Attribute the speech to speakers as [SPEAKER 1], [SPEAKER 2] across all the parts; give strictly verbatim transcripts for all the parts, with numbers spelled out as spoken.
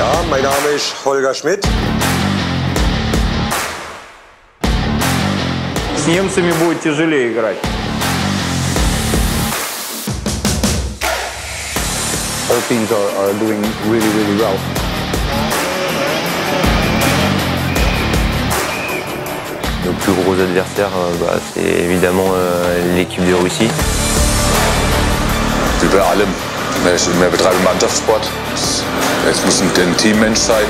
[SPEAKER 1] Ja, mein Name ist Holger Schmidt.
[SPEAKER 2] С немцами будет тяжелее играть.
[SPEAKER 3] All teams are, are doing really, really well.
[SPEAKER 4] Nos plus gros adversaires, bah, c'est évidemment euh, l'équipe de Russie.
[SPEAKER 5] Wie bei allem. Wir betreiben Mannschaftssport. Es muss ein Teammensch sein.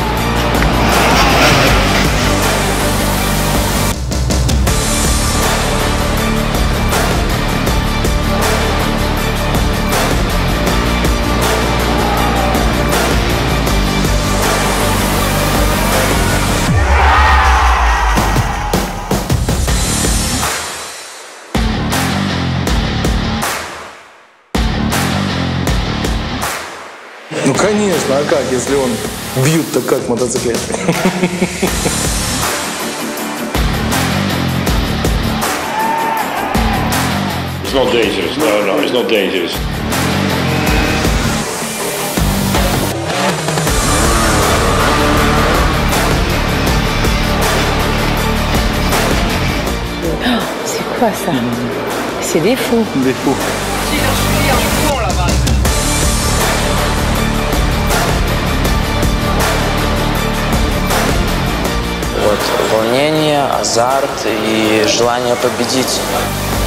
[SPEAKER 6] Ну, конечно, а как, если он бьют-то как мотоциклет?
[SPEAKER 7] It's not dangerous, no, no, it's not dangerous.
[SPEAKER 8] C'est quoi ça? C'est des fous.
[SPEAKER 2] Des fous.
[SPEAKER 9] Вот, волнение, азарт и желание победить.